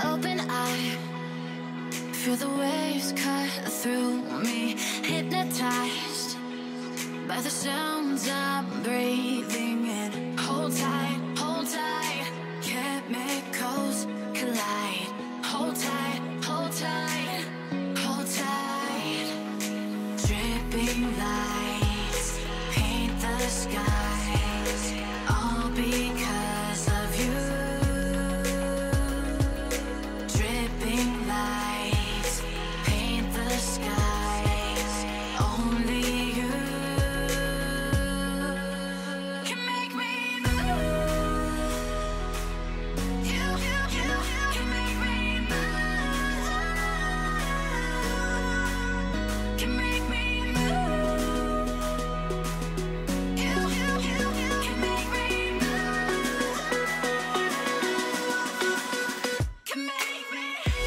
open eye, feel the waves cut through me, hypnotized by the sounds I'm breathing in. Hold tight, chemicals collide. Hold tight, hold tight, hold tight. Dripping lights paint the skies, all because of you. Dripping lights paint the skies, only you can make me move. You can make me move. Can make me move. You can make me move. Can make me.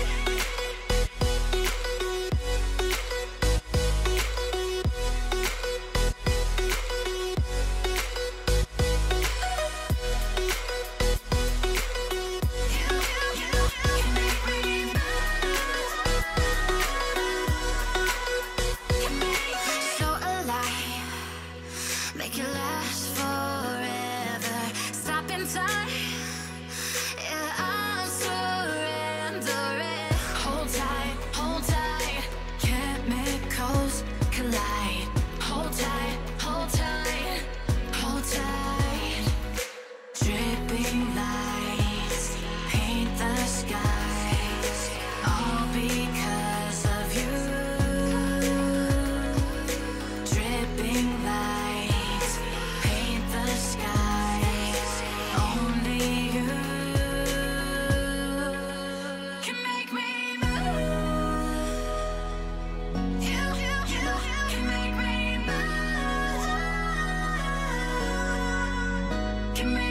So alive, make it last forever. Stop in time, yeah, I'm surrendering. Hold tight, chemicals collide. Hold tight, hold tight, hold tight. Dripping lights paint the skies, all because of you. Dripping lights paint the skies, only you can make me move. You can make me move. Can make